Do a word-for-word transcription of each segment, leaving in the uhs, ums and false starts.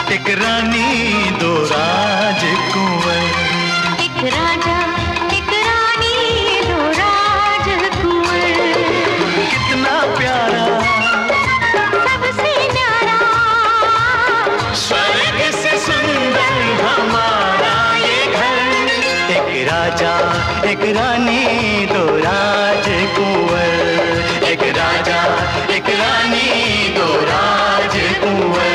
एक रानी दो राजकुंवर, एक राजा एक रानी दो राजकुंवर। कितना प्यारा सबसे न्यारा, स्वर्ग से सुंदर हमारा ये घर। एक राजा एक रानी दो राजकुंवर, एक राजा एक रानी दो राजकुंवर।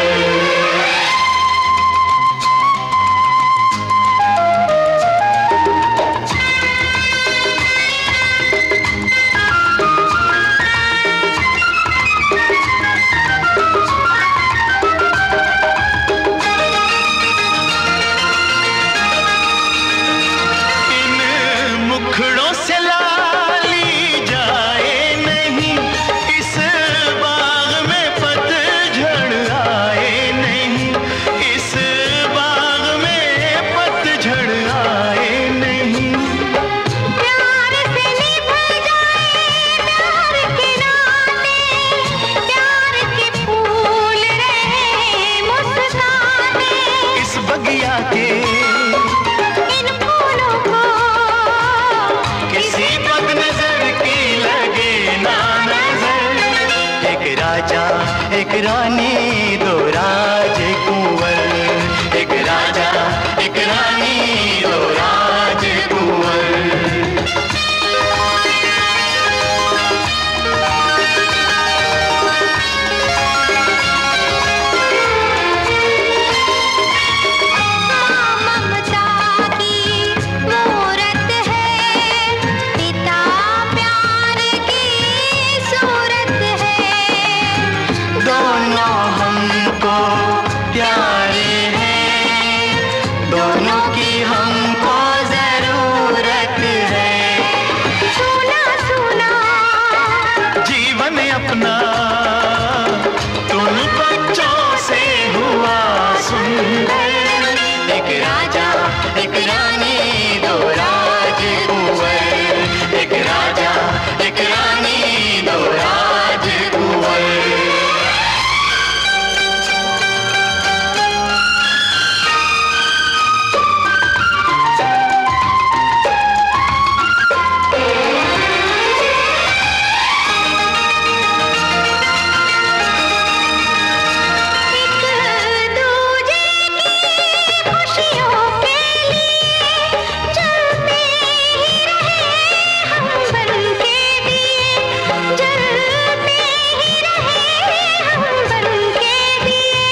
मुखड़ों से लाली जाए नहीं, इस बाग में पतझड़ आए नहीं, इस बाग में पतझड़ आए नहीं। प्यार से निभ जाए प्यार के नाते, प्यार के फूल रहे मुस्काते। इस बगिया के इन फूलों को किसी बदनजर की लगे ना नजर। एक राजा एक रानी दो राजकुंवर, एक राजा एक रानी दो राजकुंवर। ममता की मूरत है, पिता प्यार की सूरत है। दोनों हमको प्यारे हैं, दोनों की हमको जरूरत है। सुना सुना जीवन अपना तुम बच्चों से हुआ सुंदर। एक राजा एक रानी दो राजकुंवर, एक राजा एक रानी दो राजकुंवर। एक दूजे की खुशियों के लिए चलते ही रहे हम बन के दिए, जलते ही रहे हम बन के दिए।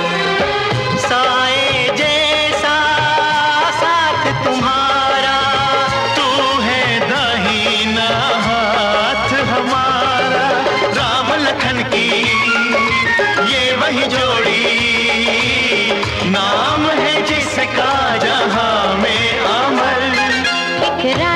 साए जैसा साथ तुम्हारा, तू है दाहिना हाथ हमारा। राम लखन की ये वही जोड़ी, नाम है जिसका जहां में अमर। एक